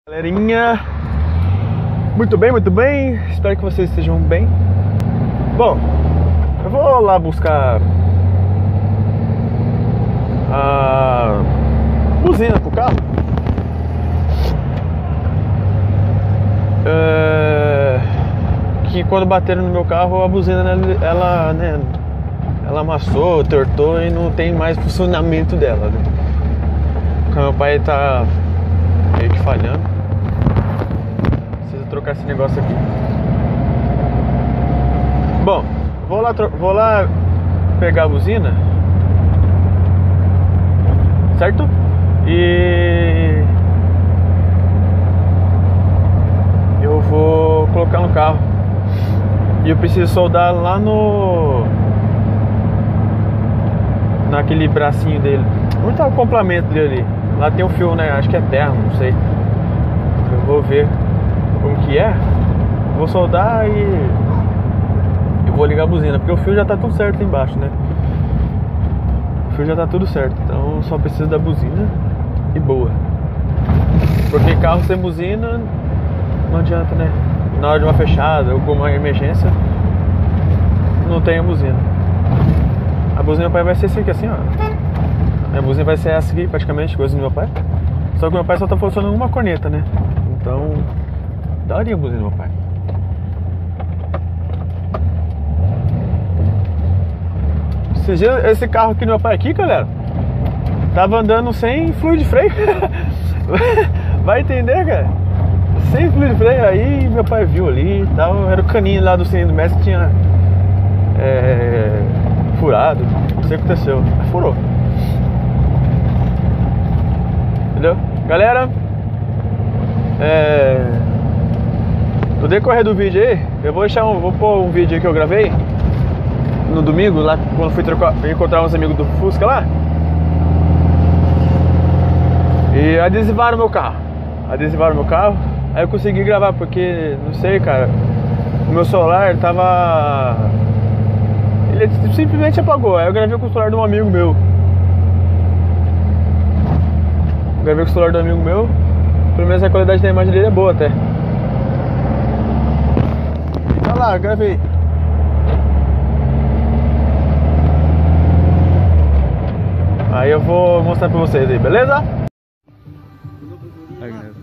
Galerinha, muito bem, espero que vocês estejam bem. Bom, eu vou lá buscar a buzina pro carro. Que quando bateram no meu carro, a buzina ela amassou, tortou e não tem mais funcionamento dela, né? Porque meu pai tá meio que falhando. Preciso trocar esse negócio aqui. Bom, vou lá pegar a buzina, certo? E eu vou colocar no carro. E eu preciso soldar lá naquele bracinho dele. Onde tá o complemento dele ali? Lá tem um fio, né? Acho que é terra, não sei. Eu vou ver como que é. Vou soldar e eu vou ligar a buzina, porque o fio já tá tudo certo ali embaixo, né? O fio já tá tudo certo, então só preciso da buzina e boa. Porque carro sem buzina não adianta, né? Na hora de uma fechada ou com uma emergência, não tem a buzina. A buzina do meu pai vai ser essa aqui, assim, ó. A buzina vai ser essa aqui, praticamente, coisa do meu pai. Só que meu pai só tá funcionando uma corneta, né? Então, daria a buzina do meu pai. Esse carro aqui do meu pai aqui, galera, tava andando sem fluido de freio. Vai entender, cara? Sem fluido de freio. Aí meu pai viu ali e tal. Era o caninho lá do cilindro mestre que tinha furado. Não sei o que aconteceu. Furou. Entendeu? Galera, no decorrer do vídeo aí, eu vou pôr um vídeo aí que eu gravei no domingo, lá quando fui encontrar uns amigos do Fusca lá. E adesivaram meu carro. Aí eu consegui gravar, porque, não sei, cara, o meu celular tava... Ele simplesmente apagou. Aí eu gravei com o celular de um amigo meu. Pelo menos a qualidade da imagem dele é boa até. Olha lá, gravei. Aí eu vou mostrar pra vocês aí, beleza? Aí, galera,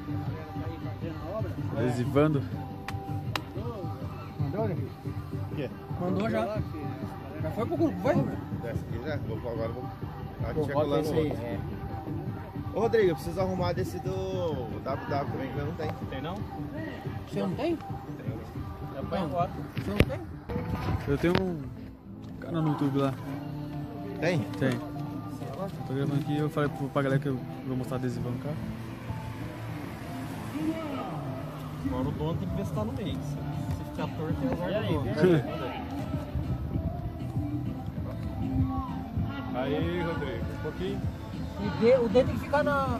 adesivando. Mandou, né? O quê? Mandou já. Já foi pro grupo, vai? Desce aqui já. Agora vou. Pô, bota esse aí. Ô Rodrigo, eu preciso arrumar desse do WW também, que eu não tenho. Tem não? Você não tem? Já põe agora. Você não tem? Eu tenho um canal no YouTube lá. Tem? Tem. Tô gravando aqui e eu falei pra galera que eu vou mostrar adesivando o carro. Agora o dono tem que ver se tá no meio. Se ficar torto, é azar do dono. Aí, Rodrigo, um pouquinho. O dedo tem que ficar na...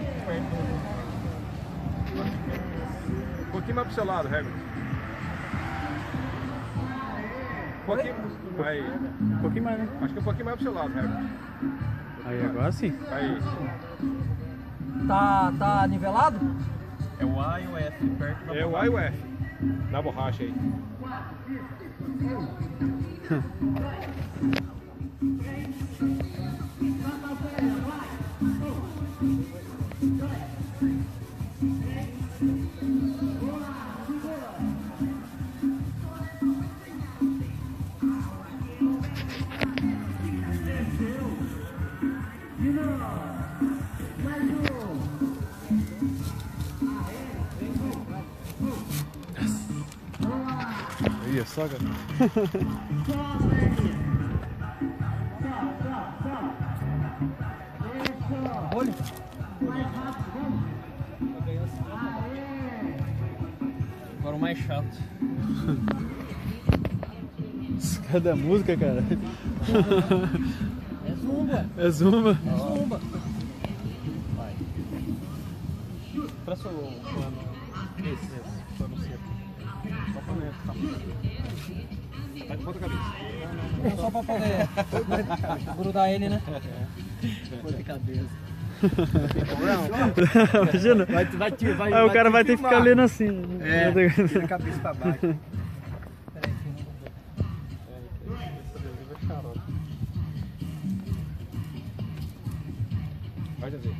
Um pouquinho mais pro seu lado, Régua. Um pouquinho. Aí. Um pouquinho mais, né? Acho que um pouquinho mais pro seu lado, Régua. Aí, agora sim. Aí. Tá nivelado? É o A e o F perto da É o A e o F. Na borracha aí. Aí, só, cara. Olha. Agora o mais chato. Esse cara da música, cara. É zumba. É zumba. Zumba. Vai. Presta o plano. Esse. Plano seco. Só pra dentro, tá? Tá de ponta cabeça. Só pra poder grudar ele, né? Ponta cabeça. Imagina. Aí o cara vai ter que ficar lendo assim. É, de cabeça pra baixo. Vai fazer.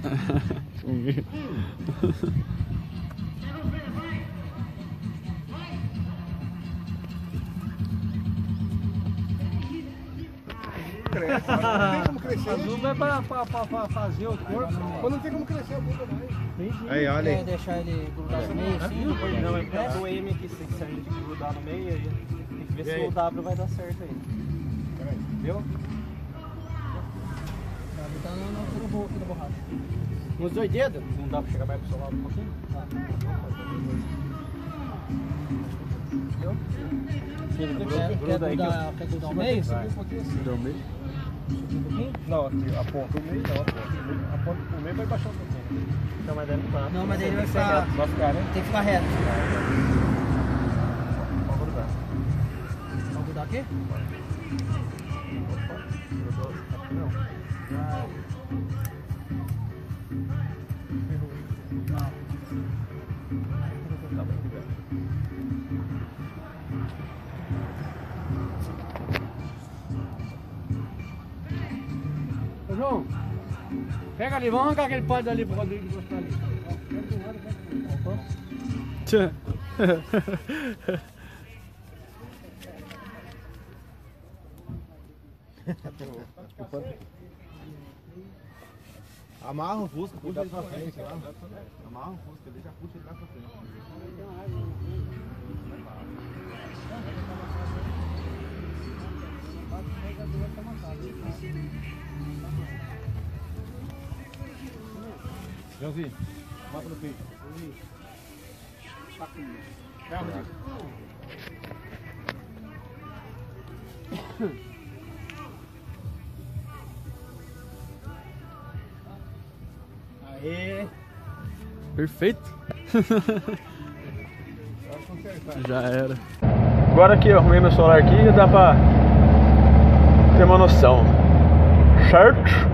Não tem como crescer. A luva é pra fazer o corpo. Quando não tem como crescer a luva mais. Aí, olha aí. Quer deixar ele grudar no meio assim? Não, é porque o M aqui, se a gente grudar no meio, aí tem que ver se o W vai dar certo aí. Viu? Tá na altura boa aqui da borracha. Nos 2 dedos? Não dá pra chegar mais pro seu lado um pouquinho? Quer grudar o meio? Subir um pouquinho assim. Deu meio? Subir um pouquinho? Não, aqui, a ponta, o meio não, a ponta do meio vai baixar um pouquinho. Não, mas daí não dá. Não, mas daí ele vai ficar... Vai ficar, né? Tem que ficar reto. Pode grudar. Vamos grudar aqui? Não. Ô João, pega ali, vamos arrancar aquele pó dali pro Rodrigo gostar ali. Tchê. Amarra o Fusca, puxa ele pra frente. Amarra o Fusca, ele já puxa ele lá pra frente. Joãozinho, bota no peito. Aê! Perfeito. Já era. Agora que eu arrumei meu celular aqui, já dá pra ter uma noção. Certo?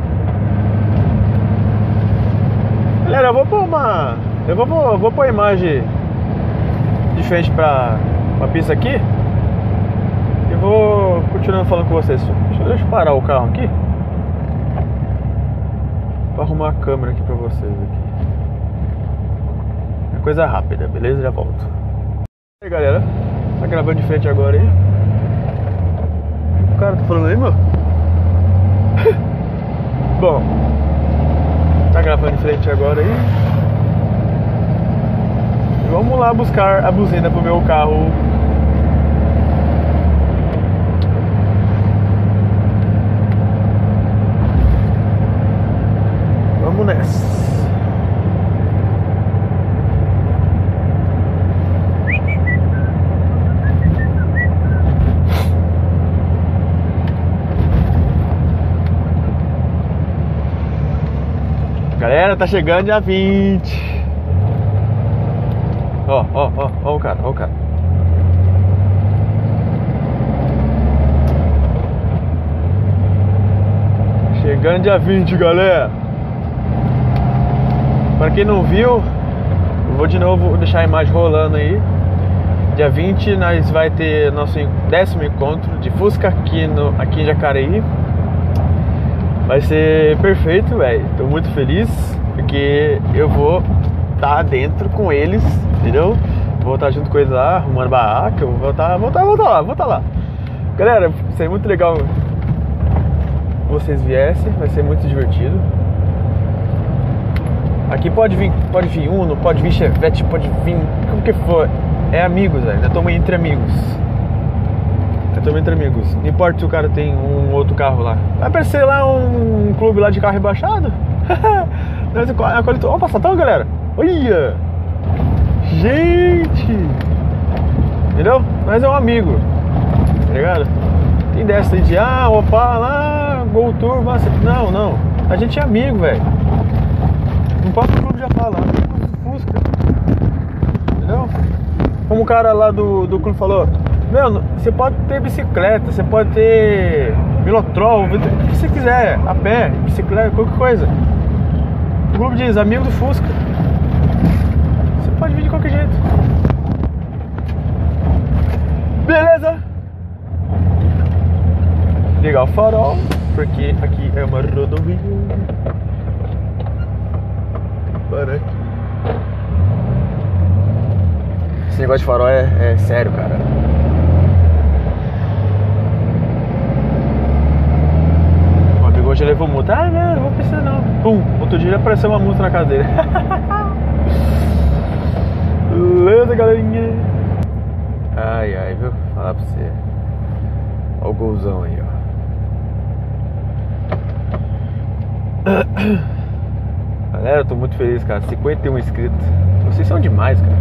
Galera, eu vou pôr uma... vou pôr a imagem de frente pra pista aqui. E vou continuando falando com vocês. Deixa eu parar o carro aqui pra arrumar a câmera aqui pra vocês aqui. É coisa rápida, beleza? Já volto. E aí, galera, tá gravando de frente agora aí? O cara tá falando aí, meu? Bom, tá gravando de frente agora aí. E vamos lá buscar a buzina pro meu carro. Vamos nessa. Galera, tá chegando dia 20. Ó o cara, ó o cara. Chegando dia 20, galera. Pra quem não viu, eu vou de novo deixar a imagem rolando aí. Dia 20 nós vai ter nosso 10º encontro de Fusca aqui em Jacareí. Vai ser perfeito, velho. Tô muito feliz porque eu vou estar dentro com eles, entendeu? Vou estar junto com eles lá, arrumando barraca. Eu vou estar lá. Galera, seria muito legal se vocês viessem, vai ser muito divertido. Aqui pode vir Uno, pode vir Chevette, pode vir como que for. É amigos, velho. Nós estamos entre amigos. Não importa se o cara tem um outro carro lá. Vai aparecer lá um clube lá de carro rebaixado. Ó, Passatão, galera. Olha! Gente! Entendeu? Mas é um amigo. Tá ligado? Tem dessa aí de opa, lá, Gol Turbo. Não. A gente é amigo, velho. Não pode o clube já falar. Fusca. Entendeu? Como o cara lá do clube falou. Meu, você pode ter bicicleta, você pode ter Milotrol, o que você quiser, a pé, bicicleta, qualquer coisa. Globo diz, amigo do Fusca. Você pode vir de qualquer jeito. Beleza? Ligar o farol, porque aqui é uma rodovia. Para aqui. Esse negócio de farol é sério, cara. O amigo hoje levou multa. Ah, não vou precisar não. Pum, outro dia apareceu uma multa na casa dele. Beleza, galerinha? Ai, ai, viu? Vou falar pra você. Olha o golzão aí, ó. Galera, eu tô muito feliz, cara. 51 inscritos. Vocês são demais, cara.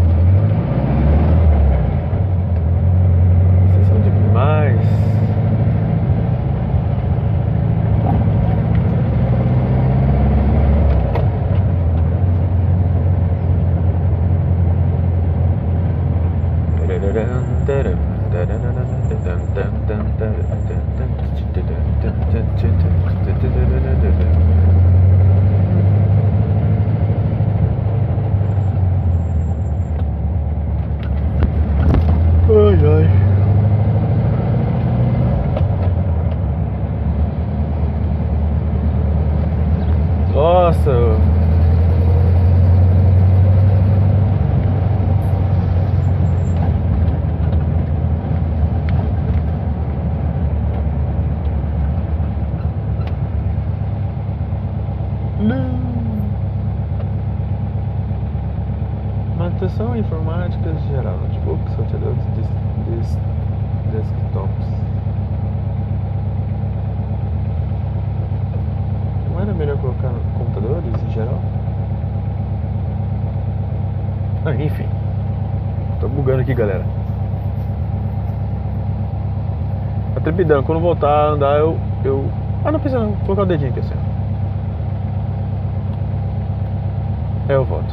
Vocês são demais. Ai, ai. Nossa. Manutenção informática geral, notebooks, roteadores, desktops. Não era melhor colocar computadores em geral? Ah, enfim. Tô bugando aqui, galera. Tá trepidando. Quando voltar a andar, eu... Ah, não precisa não. Vou colocar o dedinho aqui assim. Eu volto.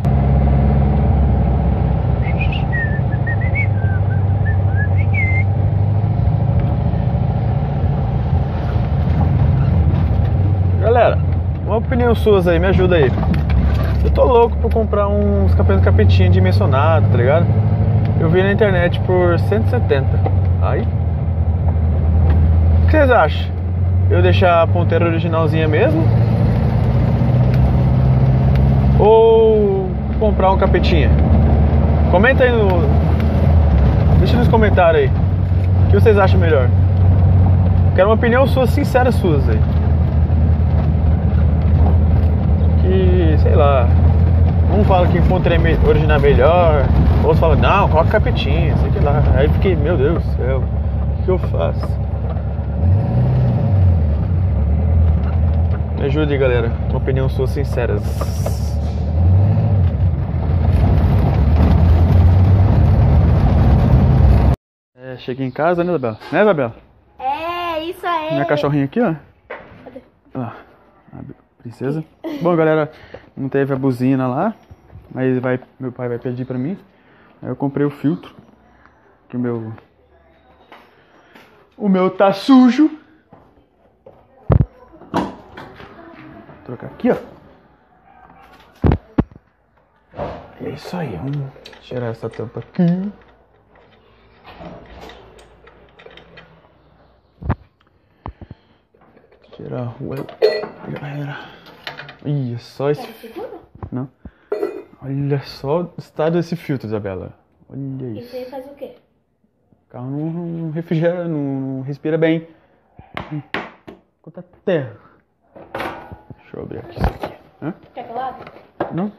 Galera, uma opinião suas aí, me ajuda aí. Eu tô louco por comprar uns capetinhos dimensionados, tá ligado? Eu vi na internet por 170. Aí, o que vocês acham? Eu deixar a ponteira originalzinha mesmo? Ou comprar um capetinha? Comenta aí no... Deixa nos comentários aí. O que vocês acham melhor? Quero uma opinião sua, sincera suas aí. Que, sei lá, um fala que encontrei original melhor, outro fala, não, coloca capetinha, sei que lá. Aí fiquei, meu Deus do céu, o que eu faço? Me ajude, galera, uma opinião sua sincera. Cheguei em casa, né, Isabela? Né, Isabela? É, isso aí. Minha cachorrinha aqui, ó. Cadê? Ó, princesa. Bom, galera, não teve a buzina lá, mas meu pai vai pedir pra mim. Aí eu comprei o filtro, que o meu tá sujo. Vou trocar aqui, ó. É isso aí, vamos tirar essa tampa aqui. Tirar a rua. Galera. Olha só esse. Não. Olha só o estado desse filtro, Isabela. Olha isso. Isso aí faz o quê? O carro não refrigera, não respira bem. Quanta terra. Deixa eu abrir aqui isso aqui. Hã? Quer que eu lave? Não?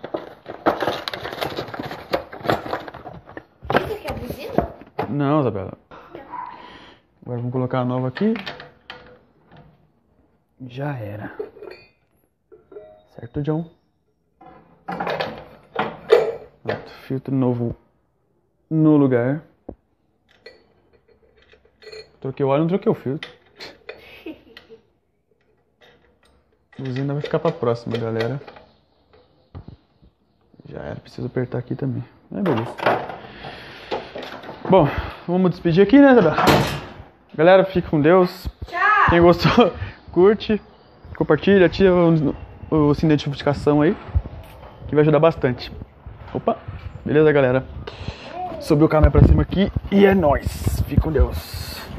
Isso aqui é a buzina? Não, Isabela. Agora vamos colocar a nova aqui. Já era. Certo, John? Pronto, filtro novo no lugar. Troquei o óleo, não troquei o filtro. A buzina vai ficar pra próxima, galera. Já era, preciso apertar aqui também. Beleza. Bom, vamos despedir aqui, né, Isabela? Galera, fique com Deus. Tchau! Quem gostou, curte, compartilha, ativa o sininho de notificação aí, que vai ajudar bastante. Opa, beleza, galera? Subiu o câmera pra cima aqui e é nóis. Fique com Deus.